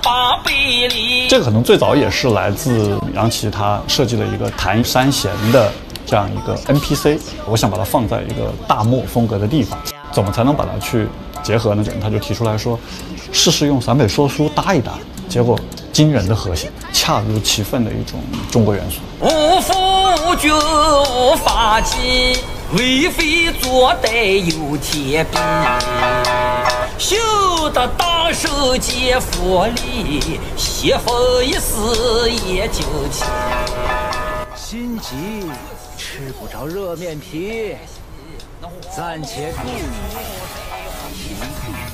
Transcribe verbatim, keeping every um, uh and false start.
八百里。 这个可能最早也是来自杨奇他设计了一个弹三弦的这样一个 N P C， 我想把它放在一个大漠风格的地方，怎么才能把它去结合呢？这人他就提出来说，试试用陕北说书搭一搭，结果惊人的和谐，恰如其分的一种中国元素。 无夫无君无法纪，为非作歹有天比。修得大手接佛力，媳妇一死也就齐。 心急吃不着热面皮，暂且住。